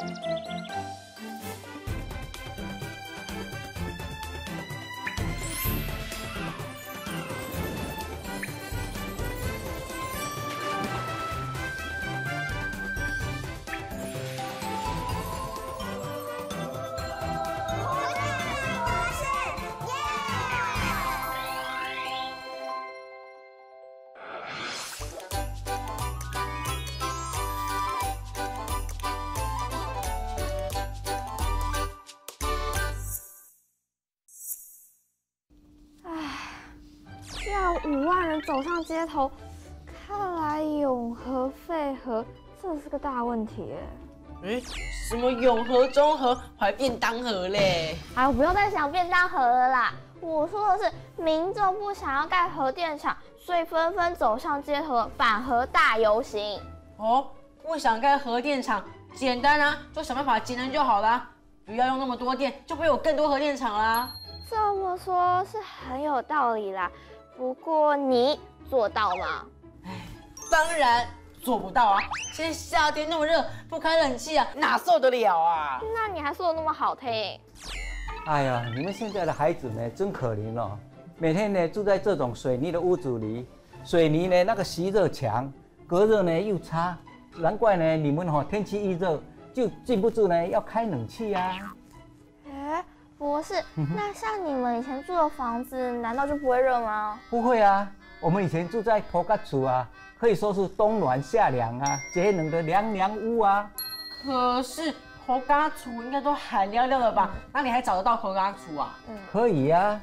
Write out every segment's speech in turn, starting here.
5万人走上街头，看来永和废河这是个大问题耶。 什么永和、中和，还便当盒嘞？ 哎呦，不要再想便当盒了啦！我说的是民众不想要盖核电厂，所以纷纷走上街头反核大游行。 哦，不想盖核电厂，简单啊，就想办法节能就好啦，不要用那么多电，就不会有更多核电厂啦。 这么说，是很有道理啦。不过你做到吗？ 当然做不到啊！现在夏天那么热，不开冷气啊，哪受得了啊？ 那你还说的那么好听。 哎呀，你们现在的孩子呢，真可怜哦，每天呢住在这种水泥的屋子里，水泥呢那个吸热强，隔热呢又差，难怪呢你们天气一热就禁不住呢要开冷气啊。 博士，那像你们以前住的房子，难道就不会热吗？ 不会啊，我们以前住在土埆厝啊，可以说是冬暖夏凉啊，节能的凉屋啊。 可是土埆厝应该都海凉凉了吧？哪里还找得到土埆厝啊？ 可以啊，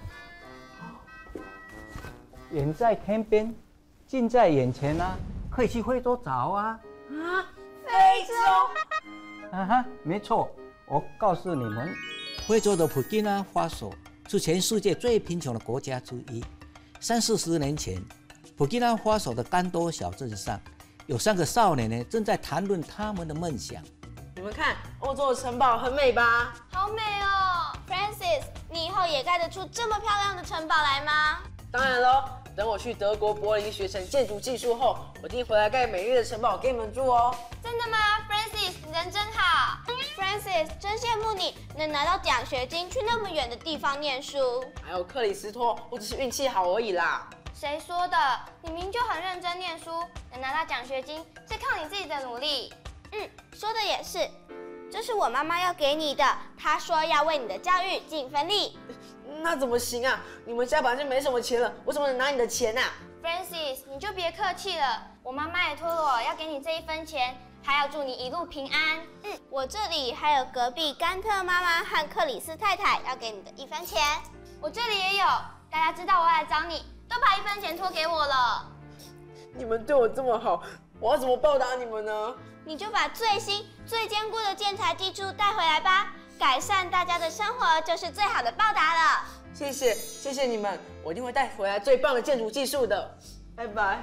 远在天边，近在眼前啊，可以去非洲找啊。 非洲？ 啊哈，没错，我告诉你们。非洲的普吉纳法索是全世界最贫穷的国家之一。30-40年前，普吉纳法索的甘多小镇上，有3个少年呢，正在谈论他们的梦想。 你们看，欧洲的城堡很美吧？ 好美哦 ，Francis， 你以后也盖得出这么漂亮的城堡来吗？ 当然喽，等我去德国柏林学成建筑技术后，我一定回来盖美丽的城堡给你们住哦。 真的吗 ，Francis， 你人真好。Francis， 真羡慕你能拿到奖学金去那么远的地方念书。 还有克里斯托，我只是运气好而已啦。 谁说的？你明明就很认真念书，能拿到奖学金是靠你自己的努力。说的也是，这是我妈妈要给你的，她说要为你的教育尽一份力。 那怎么行啊？你们家本来就没什么钱了，我怎么能拿你的钱啊 ？Francis， 你就别客气了，我妈妈也托了我要给你这一分钱。还要祝你一路平安。我这里还有隔壁甘特妈妈和克里斯太太要给你的1分钱，我这里也有。大家知道我要来找你，都把1分钱托给我了。 你们对我这么好，我要怎么报答你们呢？ 你就把最新、最坚固的建材技术带回来吧，改善大家的生活就是最好的报答了。 谢谢你们，我一定会带回来最棒的建筑技术的。拜拜。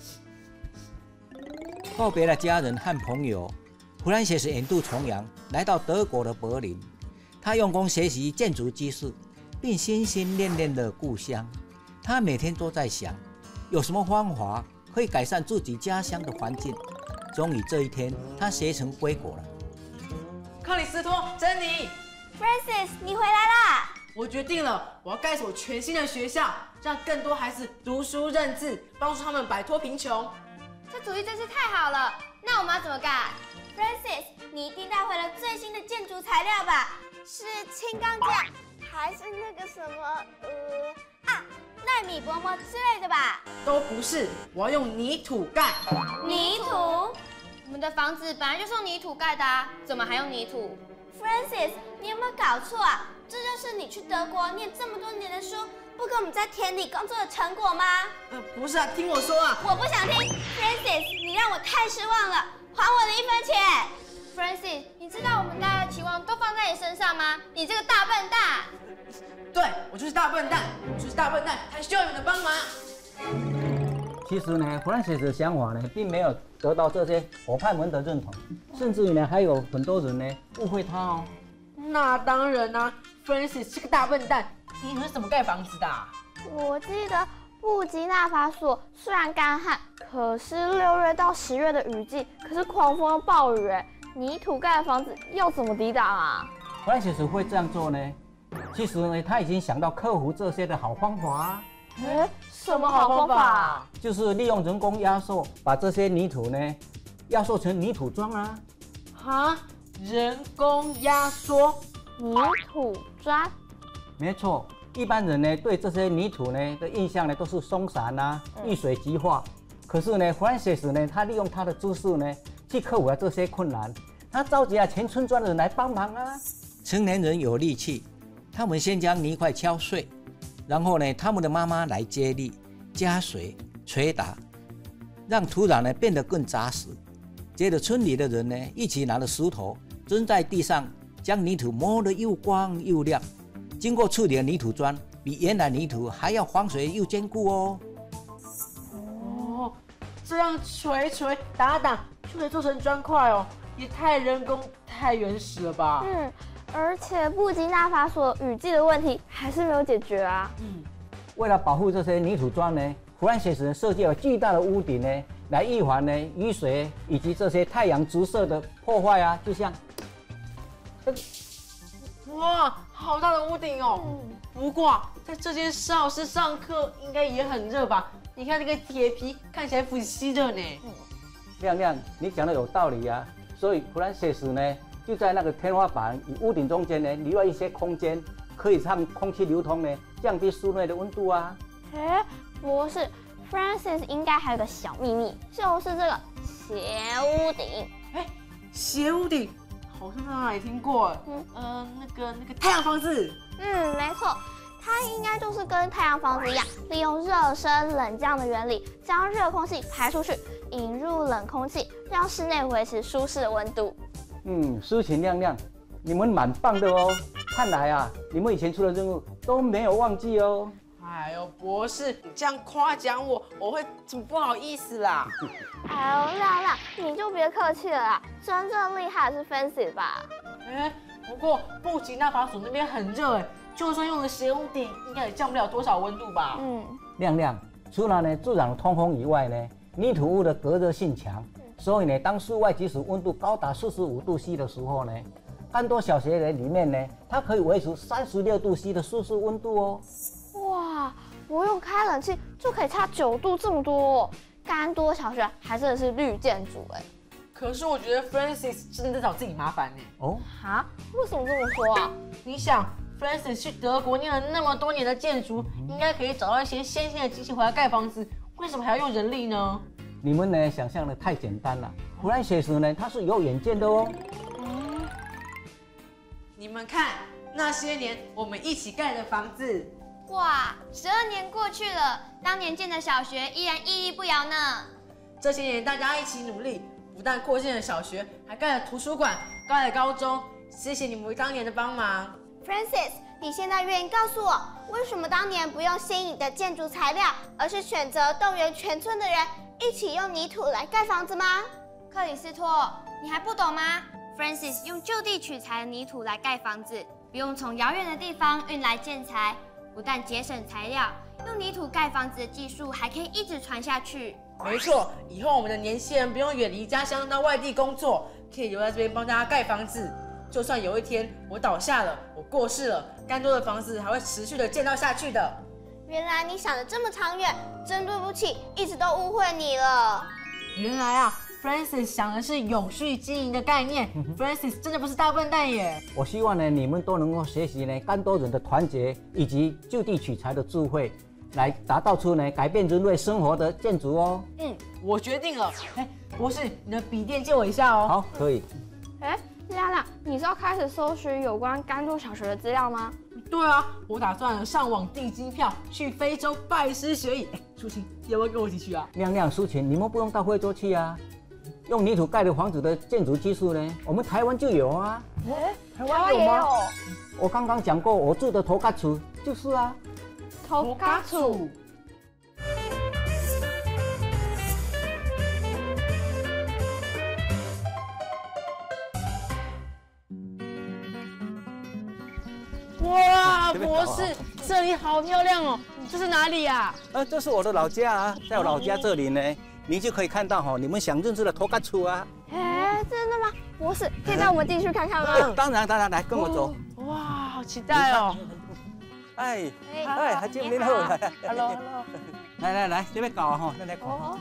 告别了家人和朋友，弗兰西斯远渡重洋，来到德国的柏林。他用功学习建筑技术，并心心念念的故乡。他每天都在想，有什么方法可以改善自己家乡的环境。终于这一天，他学成归国了。 克里斯托，珍妮 ，Francis， 你回来啦！ 我决定了，我要盖一所全新的学校，让更多孩子读书认字，帮助他们摆脱贫穷。 这主意真是太好了，那我们要怎么干 ？Francis， 你一定带回了最新的建筑材料吧？是轻钢架，还是那个什么奈米薄膜之类的吧？ 都不是，我要用泥土盖。 泥土？我们的房子本来就是用泥土盖的啊，怎么还用泥土 ？Francis， 你有没有搞错啊？这就是你去德国念这么多年的书，不跟我们在田里工作的成果吗？ 不是啊，听我说啊！ 我不想听 ，Francis， 你让我太失望了，还我的1分钱。Francis， 你知道我们大家的期望都放在你身上吗？你这个大笨蛋！ 对，我就是大笨蛋，才需要你们的帮忙。 其实呢，弗兰西斯的想法呢，并没有得到这些伙伴们的认同，甚至于呢，还有很多人呢误会他哦。 那当然啦 ，Francis 是个大笨蛋，你们是怎么盖房子的我记得布吉纳法索虽然干旱，可是6月到10月的雨季可是狂风暴雨泥土盖的房子要怎么抵挡啊？ 弗兰西斯会这样做呢？其实呢，他已经想到克服这些的好方法啊。 什么好方法啊？ 就是利用人工压缩，把这些泥土呢压缩成泥土砖啊。 哈，人工压缩泥土砖？ 没错，一般人呢对这些泥土呢的印象呢都是松散啊、遇水即化。可是呢 ，Francis 呢，他利用他的知识呢去克服了这些困难，他召集了全村庄的人来帮忙啊。 成年人有力气，他们先将泥块敲碎，然后呢，他们的妈妈来接力、加水、捶打，让土壤呢变得更扎实。接着村里的人呢一起拿着石头蹲在地上，将泥土磨得又光又亮。经过处理的泥土砖比原来泥土还要防水又坚固哦。 哦，这样捶打就可以做成砖块哦，也太人工太原始了吧？ 而且布吉纳法索雨季的问题还是没有解决啊。 为了保护这些泥土砖呢，Francis设计了巨大的屋顶呢，来预防呢雨水以及这些太阳直射的破坏啊，就像， 哇，好大的屋顶哦！不过在这间少师上课应该也很热吧？你看那个铁皮看起来很吸热呢。 亮亮，你讲的有道理啊。所以Francis呢就在那个天花板与屋顶中间呢留了一些空间，可以让空气流通呢，降低室内的温度啊。 博士 ，Francis 应该还有个小秘密，就是这个斜屋顶。 斜屋顶好像在哪里听过？那个太阳房子。 没错，它应该就是跟太阳房子一样，利用热升冷降的原理，将热空气排出去，引入冷空气，让室内维持舒适的温度。 诗情亮亮，你们蛮棒的哦。看来啊，你们以前出的任务都没有忘记哦。 哎呦，博士，你这样夸奖我，我会怎么不好意思啦？ 哎呦，亮亮，你就别客气了啦，真正厉害的是 Fancy 吧？ 不过布吉纳法索那边很热哎，就算用了斜屋顶，应该也降不了多少温度吧？ 亮亮，除了呢自然的通风以外呢，泥土屋的隔热性强，所以呢，当室外即使温度高达45度C 的时候呢，甘多小学里面呢，它可以维持36度C 的舒适温度哦。 哇，不用开冷气就可以差9度这么多哦，甘多小学还真的是绿建筑哎。 可是我觉得 Francis 真的在找自己麻烦呢。 为什么这么说啊？ 你想 ，Francis 去德国念了那么多年的建筑，应该可以找到一些先进的机器回来盖房子，为什么还要用人力呢？ 你们呢想象的太简单了，Francis呢他是有远见的哦。 你们看，那些年我们一起盖的房子。 哇，12年过去了，当年建的小学依然屹立不摇呢。 这些年大家一起努力，不但扩建了小学，还盖了图书馆，盖了高中。谢谢你们当年的帮忙。 Francis， 你现在愿意告诉我，为什么当年不用新颖的建筑材料，而是选择动员全村的人一起用泥土来盖房子吗？克里斯托，你还不懂吗？ Francis 用就地取材的泥土来盖房子，不用从遥远的地方运来建材，不但节省材料，用泥土盖房子的技术还可以一直传下去。 没错，以后我们的年轻人不用远离家乡到外地工作，可以留在这边帮大家盖房子。就算有一天我倒下了，我过世了，甘多的房子还会持续的建造下去的。 原来你想的这么长远，真对不起，一直都误会你了。 原来啊，Francis 想的是永续经营的概念。Francis 真的不是大笨蛋耶！ 我希望呢，你们都能够学习呢甘多人的团结以及就地取材的智慧，来打造出呢改变人类生活的建筑哦。 我决定了。博士，你的笔电借我一下哦。 好，可以。 亮亮，你是要开始搜寻有关甘多小学的资料吗？ 对啊，我打算上网订机票去非洲拜师学艺。舒晴，要不要跟我一起去啊？ 亮亮、舒晴，你们不用到非洲去啊。用泥土盖的房子的建筑技术呢，我们台湾就有啊。 台湾有吗？ 我刚刚讲过，我住的头家厝就是啊。 头家厝。 哇，博士，这里好漂亮哦！这是哪里呀？ 这是我的老家啊，在我老家这里呢，你就可以看到你们想认识的头家厝啊。 真的吗？ 博士，可以带我们进去看看吗？ 当然，来跟我走。 哇，好期待哦！ 哎，还见面好，Hello，来，这边搞吼，咱来看。哦，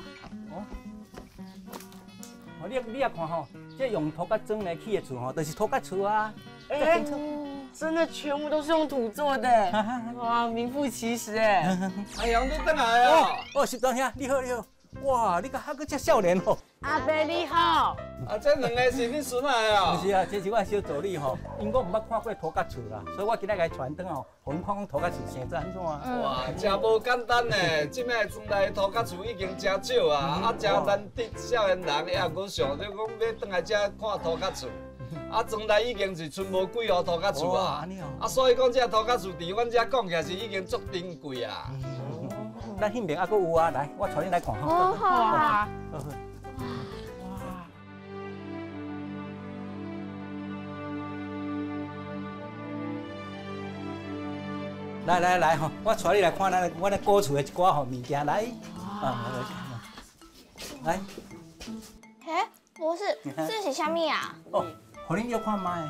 你也看吼，这用土甲砖来起的厝吼，就是土甲厝啊。 哎，真的全部都是用土做的，哇，名副其实哎。 哎呀，你等来啊！ 哦，石段兄，你好。哇，你个还个遮少年哦。 阿伯你好。 啊，这两个是你孙来啊？ 不是啊，这是我小助理吼，因我唔捌看过土甲厝啦，所以我今日来传灯吼，互因看看土甲厝生做安怎啊？ 哇，真无简单呢！即摆庄内土甲厝已经真少啊，真难得少年人也阁想着讲要倒来遮看土甲厝。庄内已经是剩无几户土甲厝啊，所以讲这土甲厝伫阮遮讲起来是已经足珍贵啊。 咱迄边还阁有啊，来，我带你来看。 哦，好啊。 来吼，我带你来看我的古厝的一寡吼物件来。来。 嘿，博士，这是啥物啊？ 哦，互恁要看卖。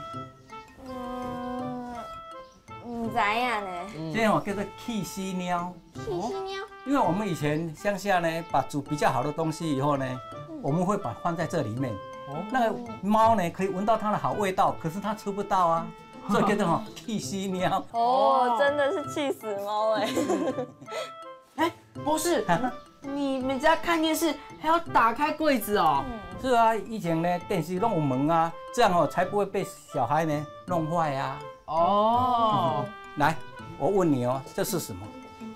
唔知呀呢。 这吼叫做气息喵。 气息喵。 因为我们以前乡下呢，把煮比较好的东西以后呢，我们会把放在这里面。那个猫呢，可以闻到它的好味道，可是它吃不到啊。所以叫做气息喵。 哦，真的是气死猫哎！ 哎，博士，你们家看电视还要打开柜子哦？ 是啊，以前呢电视弄有门啊，这样哦才不会被小孩呢弄坏啊。哦，来，我问你哦，这是什么？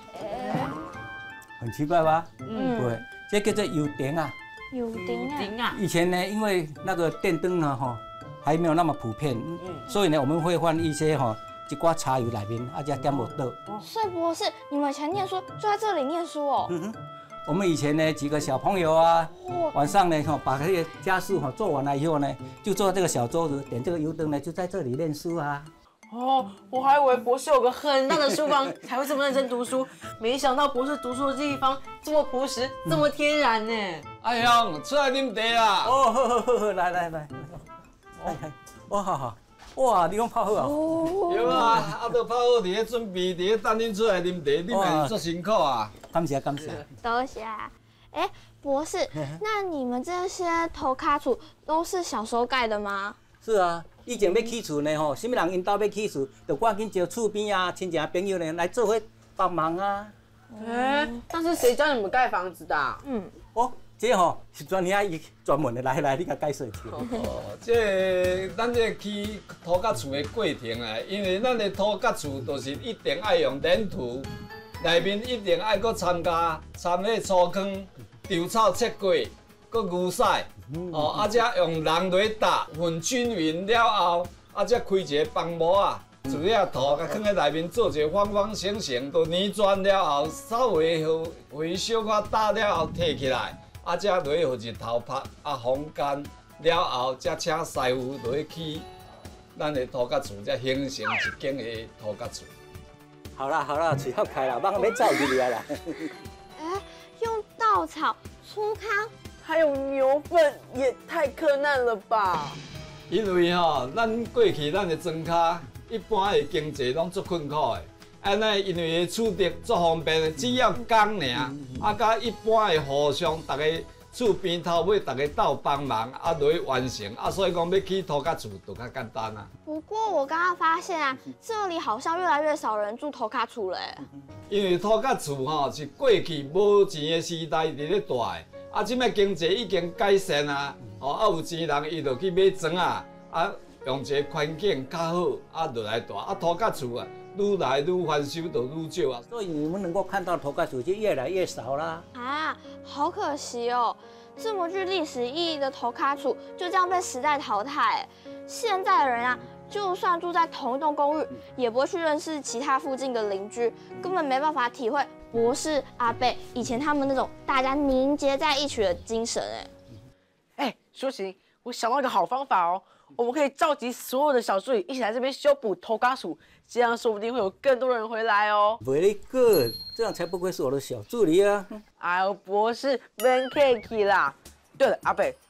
很奇怪吧？对，这叫做油灯啊。 油灯啊。 以前呢，因为那个电灯呢，还没有那么普遍，所以呢，我们会放一些一寡茶油里面，再点木豆。 所以博士，你们以前念书就在这里念书哦？ 我们以前呢，几个小朋友啊，晚上呢，把这个家事做完了以后呢，就坐这个小桌子，点这个油灯呢，就在这里念书啊。 哦，我还以为博士有个很大的书房才会这么认真读书，没想到博士读书的地方这么朴实，这么天然呢。 阿兄，出来啉茶啦！ 哦，好，来。哇，好，哇，你讲泡好啊？ 有啊，都泡好，伫咧准备，伫咧等恁出来啉茶，你嘛是足辛苦啊。 感谢。 多谢。哎，博士，那你们这些土卡厝都是小时候盖的吗？ 是啊，以前要起厝呢什么人因家要起厝，就赶紧招厝边啊、亲戚朋友呢来做伙帮忙啊。 但是谁教你们盖房子的？ 这是专业专门的，来，你甲介绍一下。 咱这起土甲厝的过程啊，因为咱的土甲厝都是一定爱用粘土，内面一定爱搁掺迄粗糠、稻草切过，搁牛屎，再用人来打混均匀了后，再开一个帮模啊，主要土甲放在内面做一个方方形形，都粘砖了后，稍微小可打了后摕起来。再落去予日头晒，风干了后，再请师傅落去起咱的土甲厝，才形成一间的土甲厝。 好啦，嘴要开了，慢慢走入来啦。 用稻草、粗糠， 还有牛粪，也太困难了吧？ 因为咱过去咱的庄脚一般的经济拢足困苦的。安尼，因为厝地足方便，只要工尔，甲一般的互相，大家厝边头尾大家斗帮忙，落去完成，所以讲要起土甲厝就较简单啊。 不过我刚刚发现啊，这里好像越来越少人住土卡厝了。 因为土甲厝是过去无钱的时代伫咧住的，即摆经济已经改善啊，有钱人伊就去买庄啊，用一个环境较好，落来住，土甲厝啊。愈来愈翻修就愈少啊， 所以你们能够看到土甲厝就越来越少啦。 好可惜哦，这么具历史意义的土卡厝就这样被时代淘汰。现在的人啊，就算住在同一栋公寓，也不会去认识其他附近的邻居，根本没办法体会博士、阿伯以前他们那种大家凝结在一起的精神。 说起，我想到一个好方法哦。我们可以召集所有的小助理一起来这边修补土卡厝，这样说不定会有更多人回来哦。 Very good， 这样才不愧是我的小助理啊。 哎呦，博士，免客气啦。对了，阿北，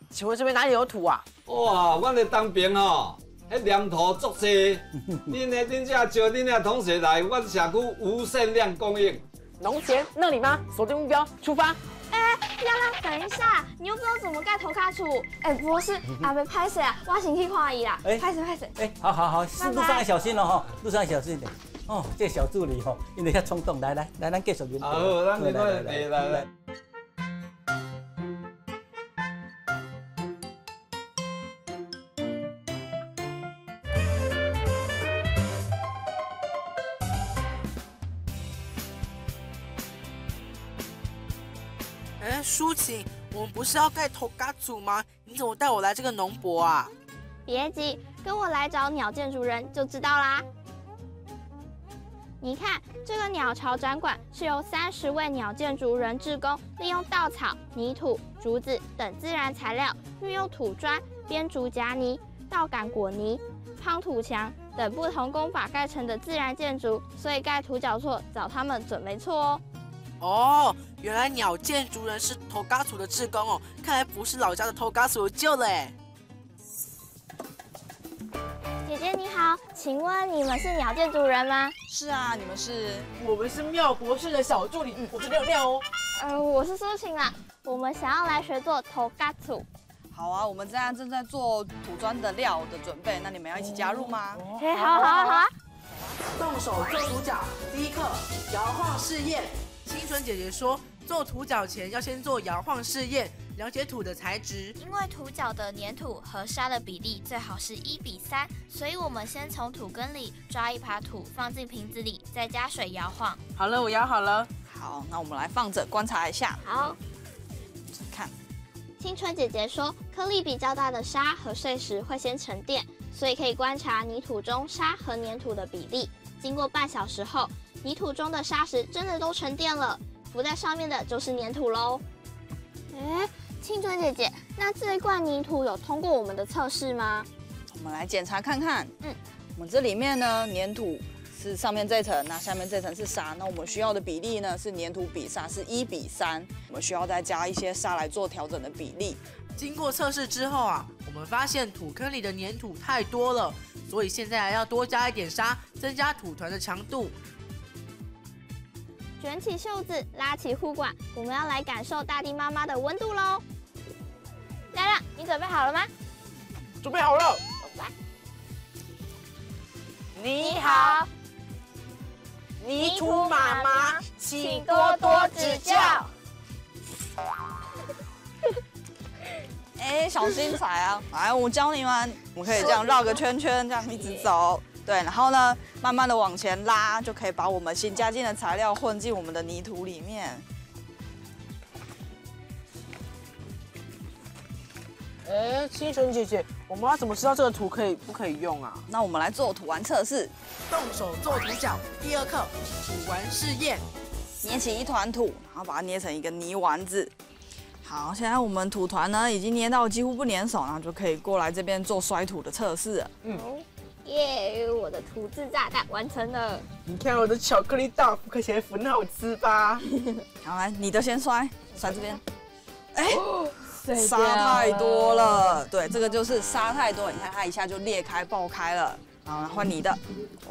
请问这边哪里有土啊？ 哇，阮的东边吼，迄黏土足多，恁真正招恁的同学来，阮社区无限量供应。 农田那里吗？锁定目标，出发！ 亮亮，等一下，你又不知道怎么盖头卡厝。博士，阿伯拍谁啊？我先去看伊啦。拍谁？ 好，路上要小心哦，路上要小心一点。哦，这小助理吼，因为较冲动，来，咱继续饮。 好，咱来。 舒晴，我们不是要盖头嘎组吗？你怎么带我来这个农博啊？ 别急，跟我来找鸟建筑人就知道啦。你看，这个鸟巢展馆是由30位鸟建筑人志工，利用稻草、泥土、竹子等自然材料，运用土砖、编竹夹泥、稻杆果泥、夯土墙等不同工法盖成的自然建筑，所以盖土脚错找他们准没错哦。 哦，原来鸟建筑人是头嘎组的志工哦，看来不是老家的头嘎组有救了哎。 姐姐你好，请问你们是鸟建筑人吗？ 是啊，你们是？ 我们是妙博士的小助理，我是亮哦。 我是苏晴啦，我们想要来学做头嘎组。 好啊，我们现在正在做土砖的料的准备，那你们要一起加入吗？ 好啊。 动手做土脚，第一课摇晃试验。清纯姐姐说，做土脚前要先做摇晃试验，了解土的材质。 因为土脚的粘土和沙的比例最好是1:3，所以我们先从土根里抓一把土放进瓶子里，再加水摇晃。 好了，我摇好了。 好，那我们来放着观察一下。 好， 看。 清纯姐姐说，颗粒比较大的沙和碎石会先沉淀，所以可以观察泥土中沙和粘土的比例。经过半小时后，泥土中的沙石真的都沉淀了，浮在上面的就是粘土喽。清纯姐姐，那这一罐泥土有通过我们的测试吗？ 我们来检查看看。我们这里面呢，粘土是上面这层，那下面这层是沙。那我们需要的比例呢是粘土比沙是1:3，我们需要再加一些沙来做调整的比例。 经过测试之后啊，我们发现土坑里的粘土太多了，所以现在要多加一点沙，增加土团的强度。 卷起袖子，拉起护管，我们要来感受大地妈妈的温度喽。亮亮，你准备好了吗？ 准备好了。 你好， 泥土妈妈， 请多多指教。 小心踩啊！来，我教你们，我们可以这样绕个圈圈，这样一直走。对，然后呢，慢慢的往前拉，就可以把我们新加进的材料混进我们的泥土里面。 清纯姐姐，我们要怎么知道这个土不可以用啊？ 那我们来做土丸测试。 动手做土脚，第二课土丸试验。 捏起一团土，然后把它捏成一个泥丸子。好，现在我们土团呢已经捏到几乎不粘手，然后就可以过来这边做摔土的测试了。 耶，我的土制炸弹完成了。 你看我的巧克力大福，看起来很好吃吧？ 好，来，你的先摔这边。沙太多了，对，这个就是沙太多，你看它一下就裂开爆开了。好，换你的。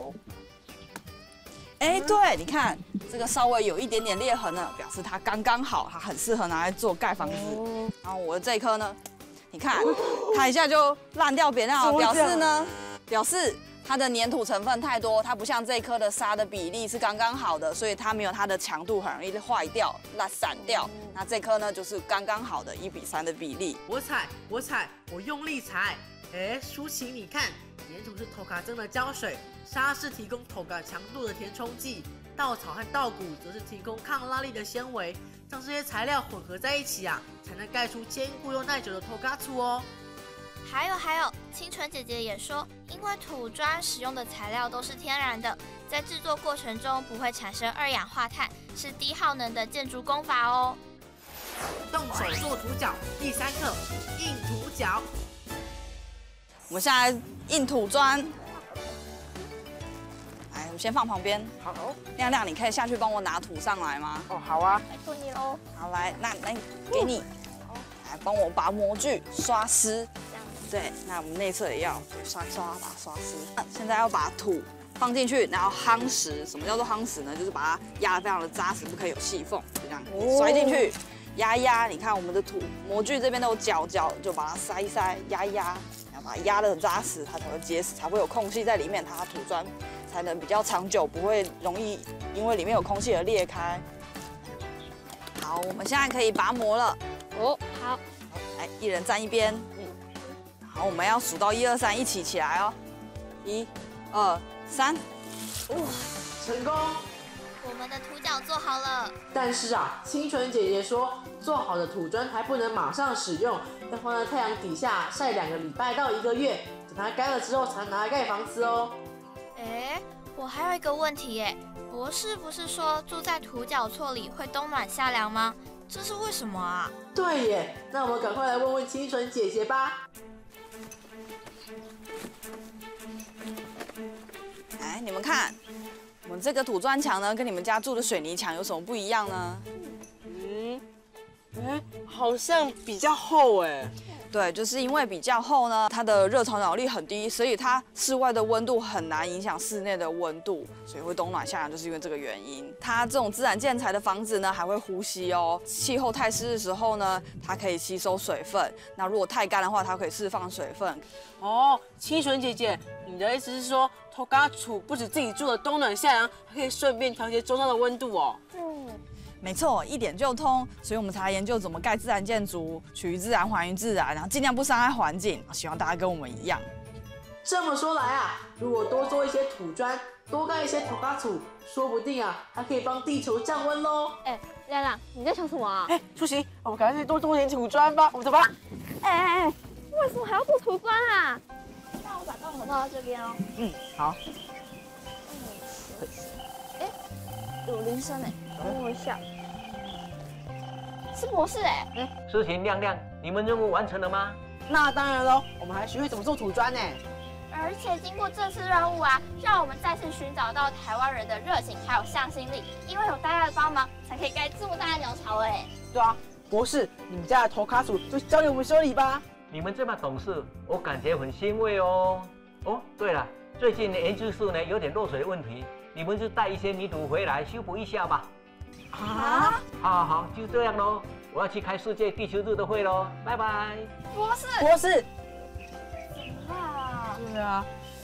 对，你看这个稍微有一点点裂痕了，表示它刚刚好，它很适合拿来做盖房子。然后我的这一颗呢，你看它一下就烂掉扁掉了，表示它的粘土成分太多，它不像这一颗的沙的比例是刚刚好的，所以它没有它的强度，很容易坏掉、散掉。那这颗呢就是刚刚好的1:3的比例。 我踩，我用力踩。舒淇，你看，粘土是头卡蒸的胶水，沙是提供头卡强度的填充剂，稻草和稻谷则是提供抗拉力的纤维，将这些材料混合在一起啊，才能盖出坚固又耐久的头卡厝哦。 还有，清纯姐姐也说，因为土砖使用的材料都是天然的，在制作过程中不会产生2氧化碳，是低耗能的建筑工法哦。 动手做土脚，第3课硬土脚。 我们现在硬土砖，来，我先放旁边。 好， 亮亮，你可以下去帮我拿土上来吗？ 好啊， 拜托你喽。 好，来，那给你。来， 来帮我把模具刷湿。对，那我们内侧也要刷把它刷湿。现在要把土放进去，然后夯实。什么叫做夯实呢？就是把它压得非常的扎实，不可以有细缝，就这样摔进去，压一压。你看我们的土模具这边都有角，就把它塞一塞，压一压，然后把它压得很扎实，它才会结实，才会有空隙在里面，它土砖才能比较长久，不会容易因为里面有空气而裂开。好，我们现在可以拔模了。 哦，好， 来，一人站一边。好，我们要数到1、2、3，一起起来哦。1、2、3， 哇，成功！ 我们的土脚做好了。 但是啊，清纯姐姐说，做好的土砖还不能马上使用，要放在太阳底下晒2个礼拜到1个月，等它干了之后才能拿来盖房子哦。 我还有一个问题耶，博士不是说住在土脚厝里会冬暖夏凉吗？这是为什么啊？ 对耶，那我们赶快来问问清纯姐姐吧。 来，你们看，我们这个土砖墙呢，跟你们家住的水泥墙有什么不一样呢？ 好像比较厚哎。 对，就是因为比较厚呢，它的热传导力很低，所以它室外的温度很难影响室内的温度，所以会冬暖夏凉，就是因为这个原因。它这种自然建材的房子呢，还会呼吸哦。气候太湿的时候呢，它可以吸收水分；那如果太干的话，它可以释放水分。 哦，清纯姐姐，你的意思是说，土家厝不止自己住的冬暖夏凉，还可以顺便调节周遭的温度哦。 没错，一点就通，所以我们才来研究怎么盖自然建筑，取于自然，还于自然，然后尽量不伤害环境。希望大家跟我们一样。 这么说来啊，如果多做一些土砖，多盖一些土家厝，说不定啊，还可以帮地球降温喽。 亮亮，你在想什么啊？ 不行，我们赶快多做点土砖吧，我们走吧。 为什么还要做土砖啊？那我把洞口放到这边哦。 好。 有铃声哎，等我一下。是博士哎。 事情亮亮，你们任务完成了吗？ 那当然喽，我们还学会怎么做土砖呢。 而且经过这次任务啊，让我们再次寻找到台湾人的热情还有向心力，因为有大家的帮忙，才可以盖这么大的鸟巢哎。 对啊，博士，你们家的头卡组就交给我们修理吧。 你们这么懂事，我感觉很欣慰哦。哦，对了，最近的研究室呢有点漏水的问题，你们就带一些泥土回来修补一下吧。 啊？ 好，就这样喽。我要去开世界地球日的会喽，拜拜。 博士。 啊。 对啊。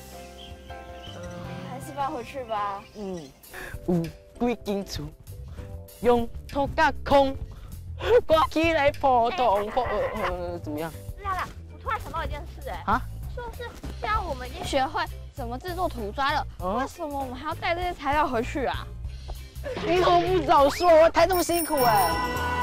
还是搬回去吧。 有几间厝用土甲空，挂起来破洞破，怎么样？ 亮亮，我突然想到一件事啊？ 就是既然我们已经学会怎么制作土砖了，为什么我们还要带这些材料回去啊？ 你怎么不早说？我抬这么辛苦哎。